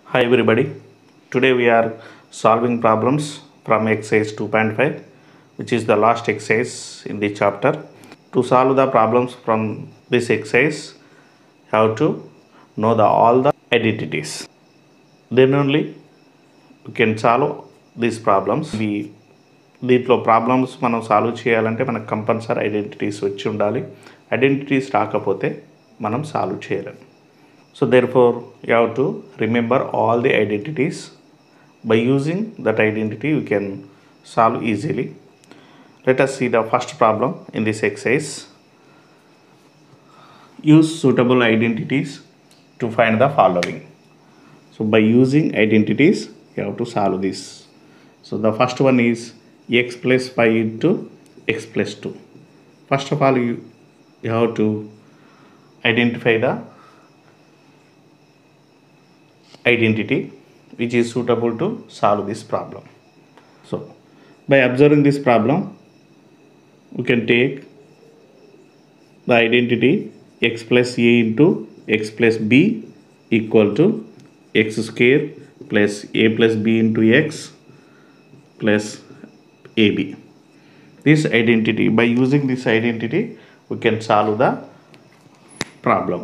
Hi everybody. Today we are solving problems from exercise 2.5, which is the last exercise in the chapter. To solve the problems from this exercise, have to know all the identities. Then only we can solve these problems. దీంట్లో problems మనం solve చేయాలంటే మనకు compulsory identities వచ్చి ఉండాలి. Identities రాకపోతే మనం solve చేయలేం. So therefore you have to remember all the identities. By using that identity we can solve easily. Let us see the first problem in this exercise. Use suitable identities to find the following. So by using identities you have to solve this. So the first one is x plus 5 into x plus 2. First of all you have to identify the identity which is suitable to solve this problem. So by observing this problem we can take the identity x plus a into x plus b equal to x square plus a plus b into x plus ab. This identity, by using this identity we can solve the problem.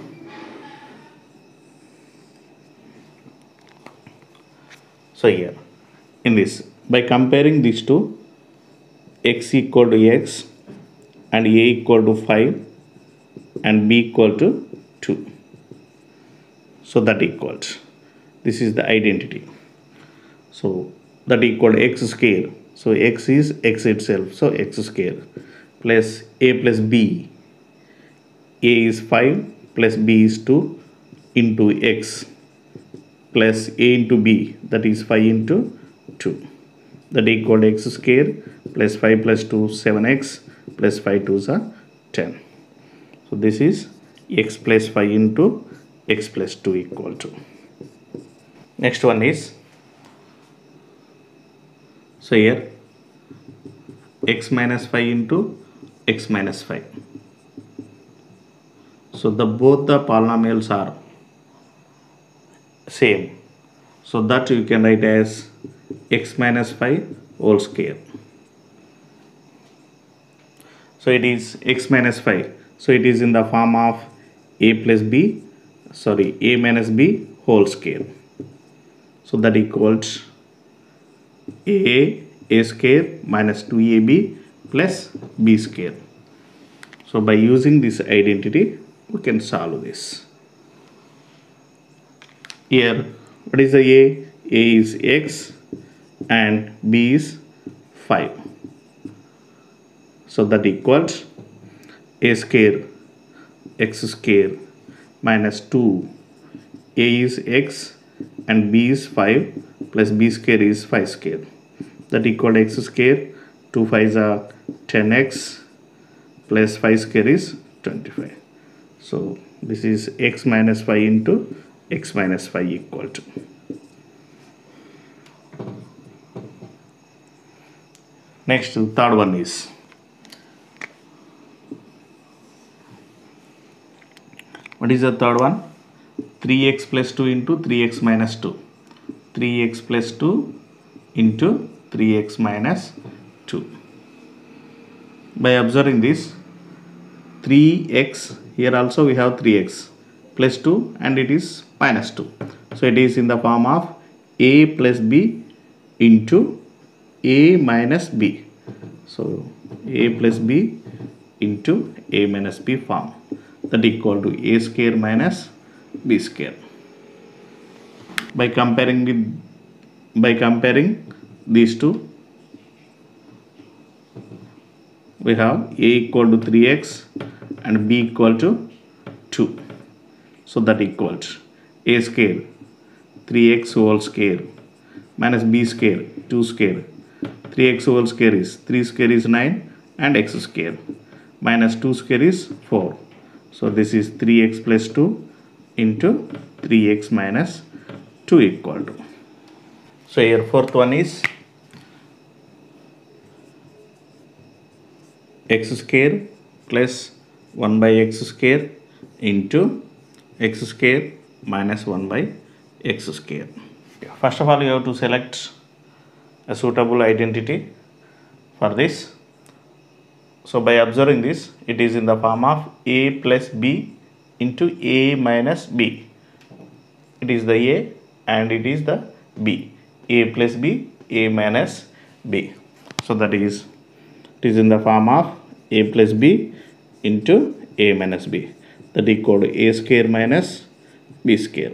So here in this, by comparing these two, x equal to x and a equal to 5 and b equal to 2, so that equals, this is the identity. So that equal to x square, so x is x itself, so x square plus a plus b, a is 5 plus b is 2 into x plus a into b, that is 5 into 2, that equal to x square plus 5 plus 2 7x plus 5 2s are 10. So this is x plus 5 into x plus 2 equal to. Next one is, so here x minus 5 into x minus 5. So both the polynomials are same, so that you can write as x minus 5 whole square. So it is x minus 5, so it is in the form of a plus b, sorry, a minus b whole square. So that equals a square minus 2ab plus b square. So by using this identity we can solve this. Here what is the a? A is x and b is 5. So that equals a square x square minus 2, a is x and b is 5 plus b square is 5 square, that equal to x square, 2 5s are 10x plus 5 square is 25. So this is x minus 5 into x minus 5 equal to. Next, third one is, what is the third one? 3x plus 2 into 3x minus 2. 3x plus 2 into 3x minus 2. By observing this, 3x, here also we have 3x plus 2 and it is minus 2. So it is in the form of a plus b into a minus b. So a plus b into a minus b form, that equal to a square minus b square. By comparing these two, we have a equal to 3x and b equal to 2. So that equals a square 3x whole square minus b square 2 square. 3x whole square is 3 square is 9 and x square minus 2 square is 4. So this is 3x plus 2 into 3x minus 2 equal to. So here fourth one is x square plus 1 by x square into x square minus 1 by x square. First of all, you have to select a suitable identity for this. So by observing this, it is in the form of a plus b into a minus b. It is the a and it is the b. A plus b, a minus b. So that is, it is in the form of a plus b into a minus b. That is called a square minus b square.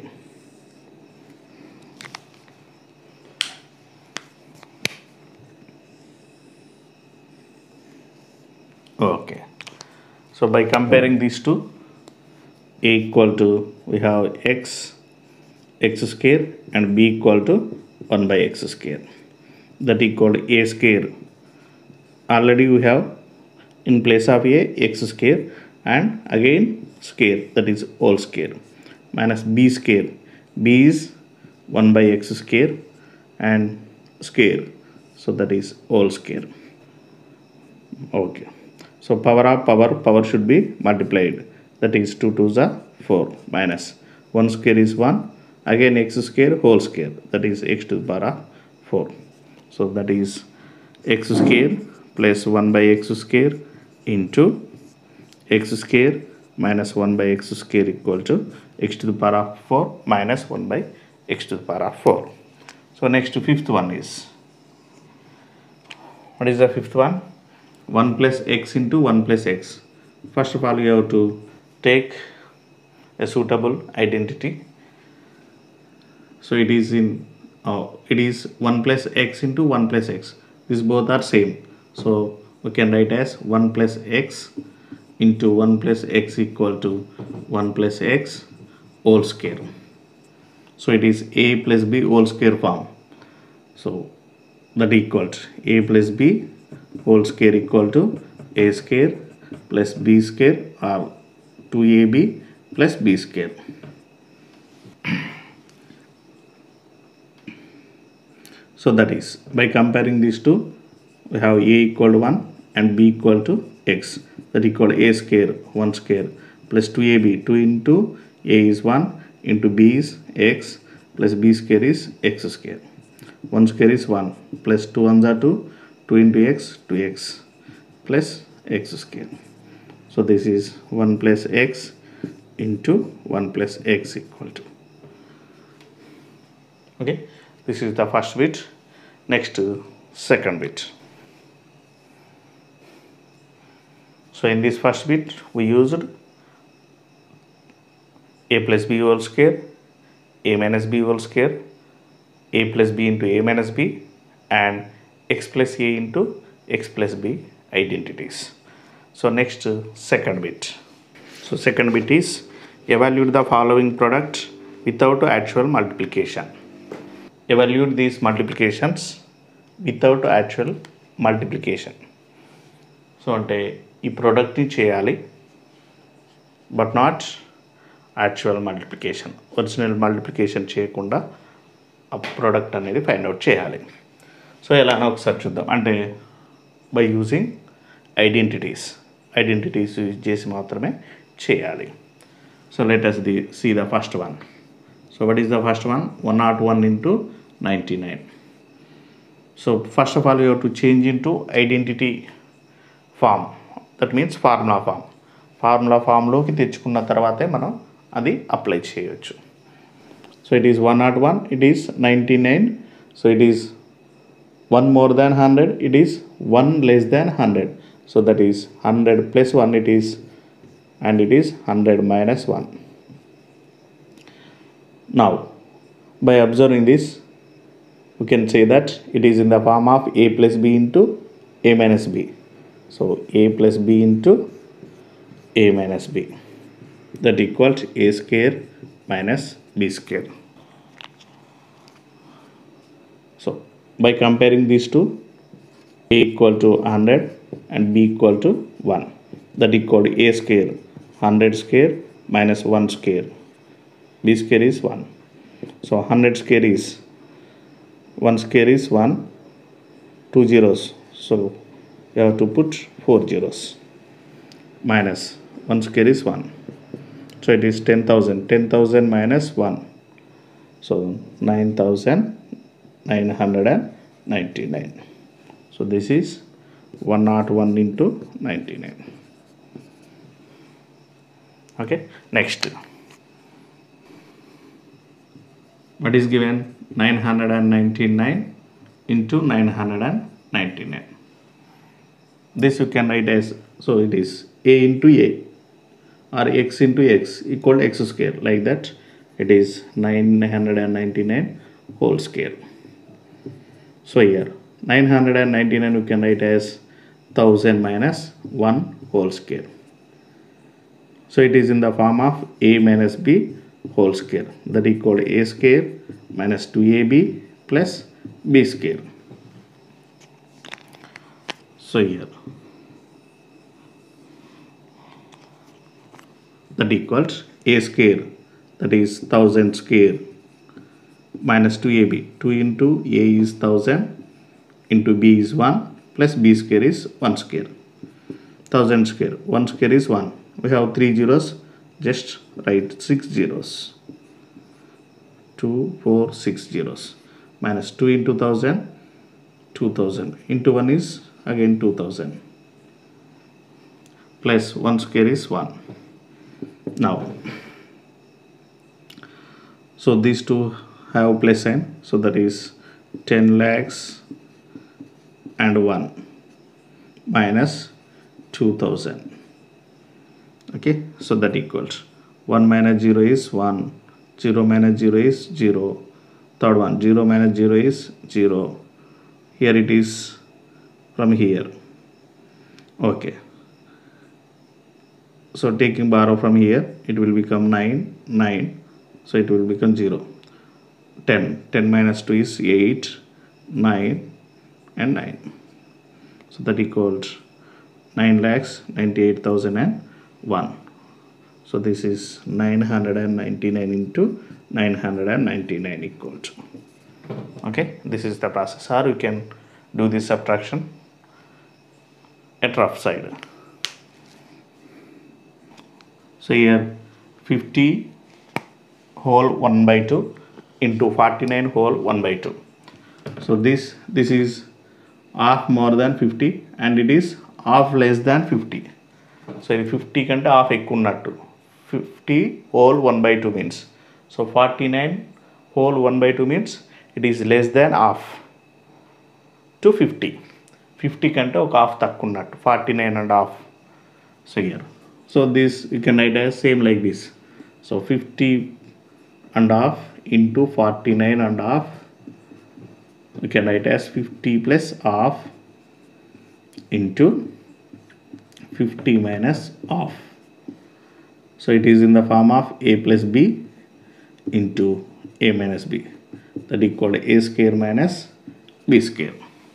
Okay. So by comparing these two, a equal to, we have x square and b equal to 1 by x square. That is called a square. Already we have in place of a x square and again square, that is whole square, minus b square. B is 1 by x square and square, so that is whole square. Okay. So power of power should be multiplied. That is 2 2s are 4 minus 1 square is 1. Again x square whole square, that is x to the power of 4. So that is x square plus 1 by x square into x square minus 1 by x square equal to x to the power of 4 minus 1 by x to the power of 4. So next fifth one is, what is the fifth one? 1 plus x into 1 plus x. First of all, you have to take a suitable identity. So it is in it is 1 plus x into 1 plus x. These both are same. So we can write as 1 plus x into 1 plus x equal to 1 plus x whole square. So it is a plus b whole square form. So that equal to a plus b whole square equal to a square plus b square or 2ab plus b square. So that is, by comparing these two, we have a equal to 1 and b equal to x. That equal to a square 1 square plus 2ab, 2 into a is 1 into b is x plus b square is x square. 1 square is 1 plus 2 ones are 2, 2 into x 2x plus x square. So this is 1 plus x into 1 plus x equal to. Okay, this is the first bit. Next, second bit. So in this first bit, we used a plus b whole square, a minus b whole square, a plus b into a minus b, and x plus a into x plus b identities. So next, second bit. So second bit is, evaluate the following product without actual multiplication. Evaluate these multiplications without actual multiplication. So ante ee product ni cheyali but not actual multiplication. Original multiplication cheyakunda ఆ product అనేది find out చేయాలి. So ఎలానో ఒకసారి చూద్దాం. అంటే by using identities use చేసి మాత్రమే చేయాలి. So let us see the first one. So what is the first one? 101 into 99. So first of all, you have to change into identity form. That means formula form. Formula ఫామ్లోకి తెచ్చుకున్న తర్వాతే మనం అది apply చేయొచ్చు. So it is 101, it is 99. So it is 1 more than 100, it is 1 less than 100. So that is 100 plus 1 it is, and it is 100 minus 1. Now by observing this, we can say that it is in the form of a plus b into a minus b. So a plus b into a minus b, that equals a square minus b square. So by comparing these two, a equal to 100 and b equal to 1, that equal to a square 100 square minus 1 square, b square is 1. So 100 square is 1 square is 1, 2 zeros, so you have to put 4 zeros, minus 1 square is 1. So it is 10,000. 10,000 minus 1. So 9999. So this is 101 into 99. Okay, next. What is given? 999 into 999. This you can write as, so it is a into a or x into x equal to x square, like that. It is 999 whole square. So here 999 you can write as 1000 minus 1 whole square. So it is in the form of a minus b whole square, that equal to a square minus 2ab plus b square. So here that equals a square, that is 1000 square, minus 2ab. 2 into a is 1000 into b is 1 plus b square is 1 square. 1000 square, 1 square is 1. We have 3 zeros, just write 6 zeros. 2, 4, 6 zeros. Minus 2 into 1000, 2000. Into 1 is again 2000. Plus 1 square is 1. Now, so these two have plus sign. So that is 10 lakhs and 1 minus 2000. Okay, so that equals 1 minus 0 is 1, 0 minus 0 is 0, third one 0 minus 0 is 0, here it is from here. Okay, so taking borrow from here, it will become 9, 9, so it will become 0. 10, 10 minus 2 is 8, 9 and 9. So that equals 9,98,001. So this is 999 into 999 equals. Okay, this is the process. Or you can do this subtraction at rough side. So here 50 whole 1 by 2 into 49 whole 1 by 2. So this is half more than 50 and it is half less than 50. So ఇది 50 కంటే half ఎక్కువ ఉన్నట్టు. 50 whole 1 by 2 means. So 49 whole 1 by 2 means it is less than half to 50. 50 కంటే ఒక half తక్కువ ఉన్నట్టు, 49 and half. So here. So this you can write as same like this. So 50 and half into 49 and half. You can write as 50 plus half into 50 minus half. So it is in the form of a plus b into a minus b, that equal to a square minus b square.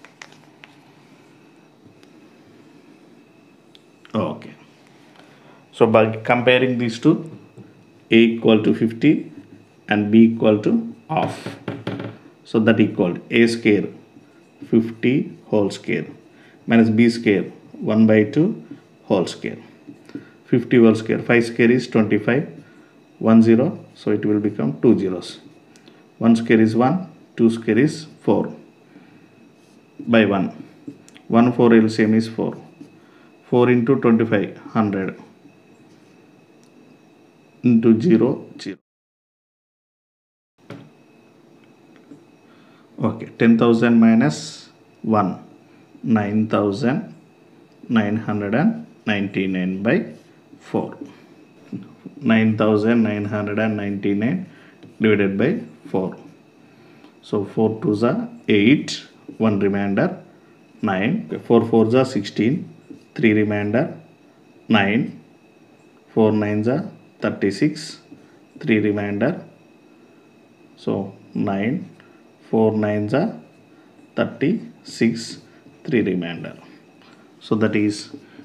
Okay, so by comparing these two, a equal to 50 and b equal to half, so that equal to a square 50 whole square minus b square 1 by 2 whole square. 50 whole square, 5 square is 25, 1 0, so it will become 2 zeros. 1 square is 1, 2 square is 4 by 1. 1 4 LCM is 4. 4 into 25, 100 into 0, 0. Okay, 10,000 minus 1, 9,999 by 4. 9,999 divided by 4. So 4 2s are 8, 1 remainder 9, 4 4s are 16, 3 remainder 9, 4 9s are 36, 3 remainder, so 9, 4 9s are 36, 3 remainder. So that is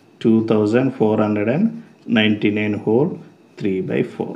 2,499 whole 3 by 4.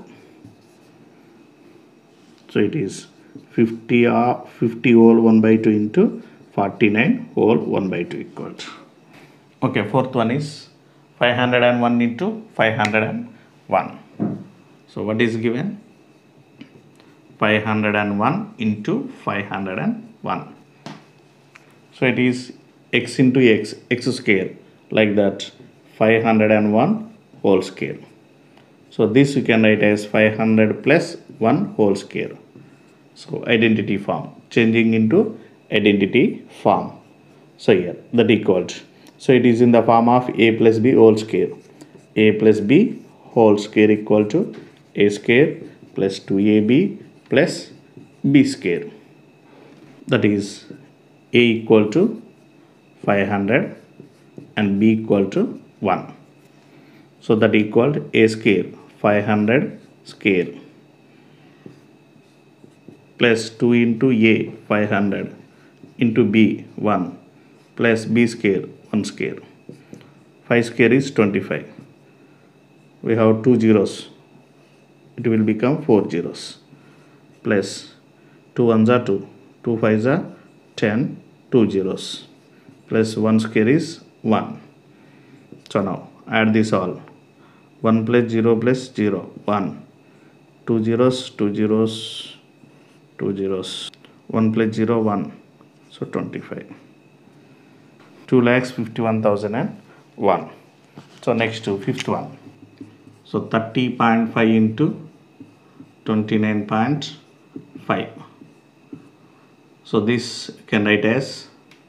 So it is 50 whole 1 by 2 into 49 whole 1 by 2 equals. Okay, fourth one is 501 into 501. So what is given? 501 into 501. So it is x into x square, like that, 501 whole square. So this you can write as 500 plus 1 whole square. So identity form, changing into identity form. So here that equals, so it is in the form of a plus b whole square. A plus b whole square equal to a square plus 2ab plus b square. That is a equal to 500 and b equal to 1. So that equal a square 500 square plus 2 into a 500 into b 1 plus b square 1 square. 5 square is 25. We have 2 zeros. It will become 4 zeros. Plus 2 ones are 2. 2 fives are 10. 2 zeros. Plus 1 square is 1. So now add this all. 1 plus 0 plus 0. 1. 2 zeros. 2 zeros. 2 zeros. 1 plus 0. 1. So 25. 2,51,001. So next to fifth one. So 30.5 into 29.5. So this can write as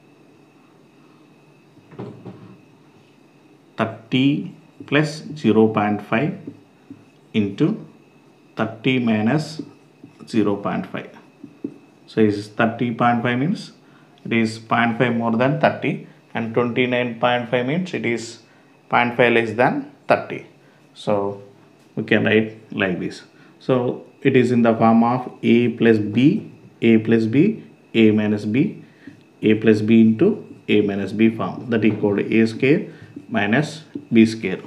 30 plus 0.5 into 30 minus 0.5. So is 30.5 means it is 0.5 more than 30, and 29.5 means it is 0.5 less than 30. So we can write like this. So it is in the form of a plus b, a plus b, a minus b, a plus b into a minus b form, that equal to a square minus b square.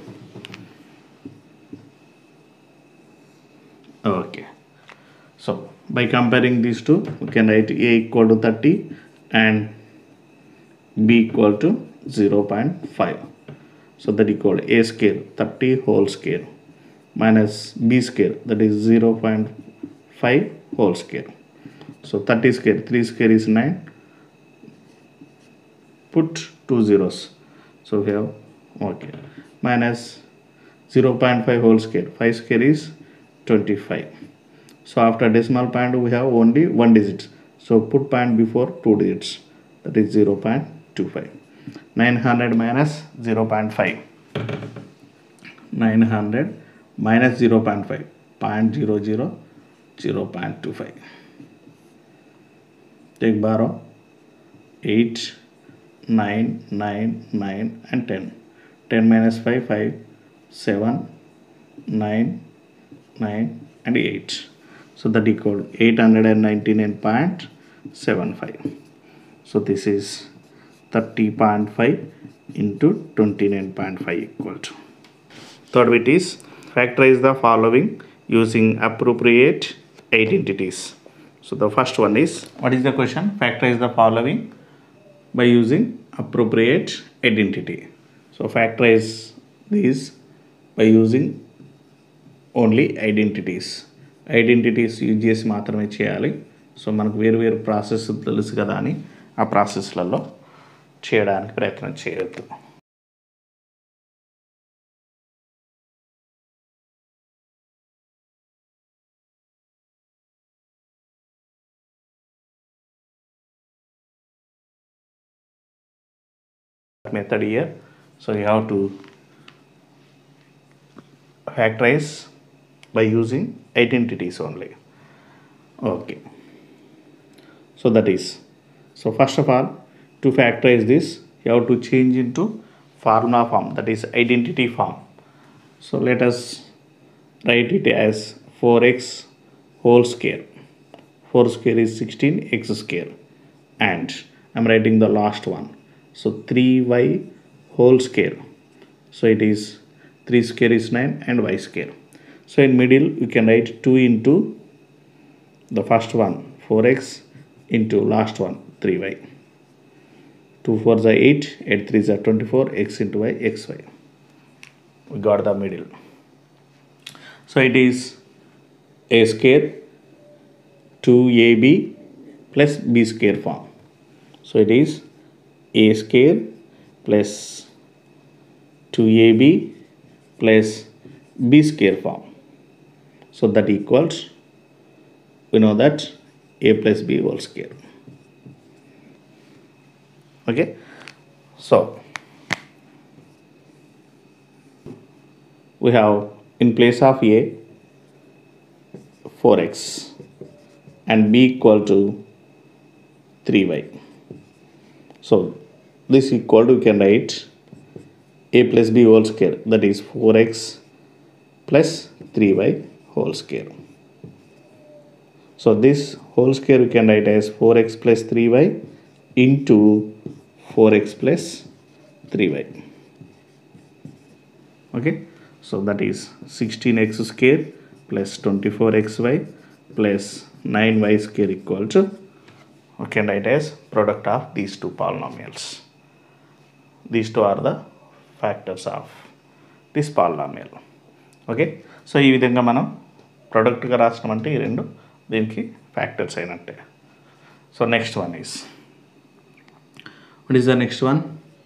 Okay. So by comparing these two, we can write a equal to 30 and b equal to 0.5. So that equal to a square 30 whole square minus b square, that is 0.5 whole square. So 30 square, 3 square is 9. Put 2 zeros. So we have, okay, minus 0.5 whole square, 5 square is 25. So after decimal point we have only 1 digit. So put point before 2 digits, that is 0.25. 900 minus 0.5. 900 minus 0.5. 0.00, 0.25. Take borrow. 8, 9, 9, 9 and 10. 10 minus 5, 5, 7, 9, 9 and 8. So that equal 899.75. So this is 30.5 into 29.5 equal to. Third bit is factorize the following using appropriate identities. So the first one is, what is the question? Factorize the following by using appropriate identity. So factorize these by using only identities. Identities use చేసి మాత్రమే చేయాలి. So మనకు వేరు process తెలుసు కదా అని ఆ ప్రాసెస్లలో చేయడానికి ప్రయత్నం చేయొద్దు. Method here. So you have to factorize by using identities only. Okay. So that is, so first of all, to factorize this, you have to change into formula form, that is identity form. So let us write it as 4x whole square. 4 square is 16x square, and I'm writing the last one. So 3y whole square. So it is 3 square is 9 and y square. So in middle you can write 2 into the first one 4x into last one 3y. 2 4s are 8, 8 3s are 24, x into y, xy. We got the middle. So it is a square 2ab plus b square form. So it is a square plus 2ab plus b square form. So that equals, we know that a plus b whole square. Okay, so we have in place of a 4x and b equal to 3y. So this equal to, we can write a plus b whole square, that is 4x plus 3y whole square. So this whole square we can write as 4x plus 3y into 4x plus 3y. Okay, so that is 16x square plus 24xy plus 9y square equal to, we can write as product of these two polynomials. These two are the factors of this polynomial. Okay, so ఈ విధంగా మనం ప్రొడక్ట్గా రాసినామంటే ఈ రెండు దీనికి factors అయినట్టే. So next one is, what is the next one?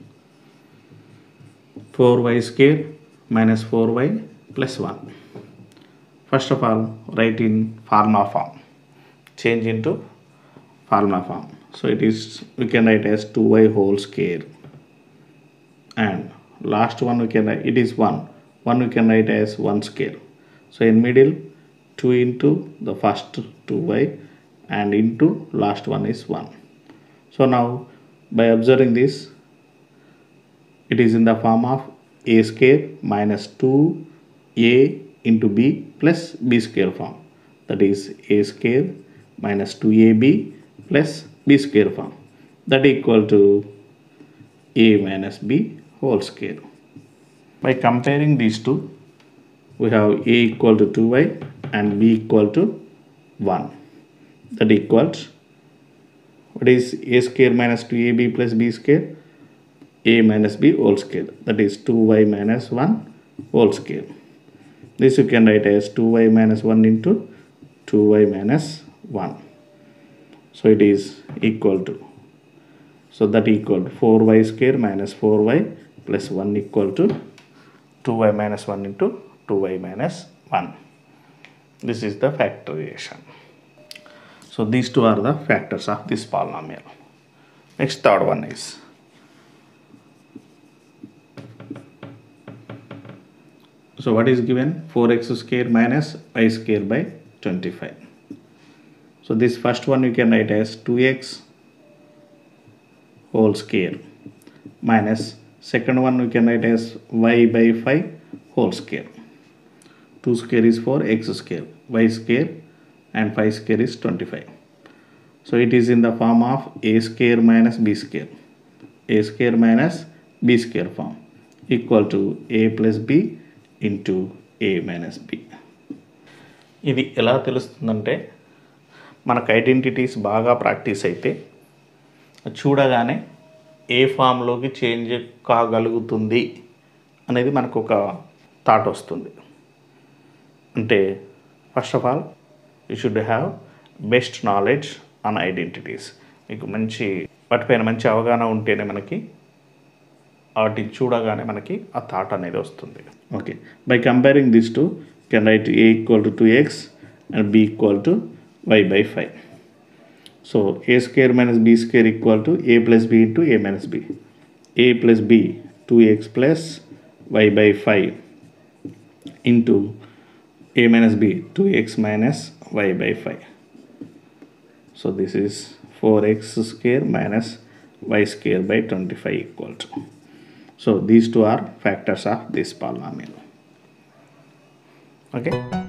4y square minus 4y plus 1. First of all, write in formula form, change into formula form. So it is, we can write as 2y whole square, and last one we can write, it is 1 we can write as 1 square. So in middle 2 into the first 2y and into last one is 1. So now by observing this, it is in the form of a square minus 2a into b plus b square form, that is a square minus 2ab plus b square form, that equal to a minus b whole square. By comparing these two, we have a equal to 2y and b equal to 1, that equals, what is a square minus 2ab plus b square? A minus b whole square, that is 2y minus 1 whole square. This you can write as 2y minus 1 into 2y minus 1. So it is equal to, so that equal to 4y square minus 4y plus 1 equal to 2y minus 1 into 2y minus 1. This is the factorization. So these two are the factors of this polynomial. Next, third one is, so what is given? 4x square minus y square by 25. So this first one you can write as 2x whole square minus second one we can write as y by 5 whole square. 2 square is 4, x square, y square and 5 square is 25. So it is in the form of a square minus b square, a square minus b square form, equal to a plus b into a minus b. ఇది ఎలా తెలుస్తుందంటే, మనకు identities బాగా practice అయితే చూడగానే ఏ ఫామ్లోకి change కాగలుగుతుంది అనేది మనకు ఒక thought వస్తుంది. అంటే first of all you should have best knowledge on identities. మీకు మంచి వాటిపైన మంచి అవగాహన ఉంటేనే మనకి వాటిని చూడగానే మనకి ఆ థాట్ అనేది వస్తుంది. Okay, by comparing this to can write a equal to 2x and b equal to y by 5. So a square minus b square equal to a plus b into a minus b. A plus b 2x plus y by 5 into a minus b 2x minus y by 5. So this is 4x square minus y square by 25 equal to. So these two are factors of this polynomial. Okay.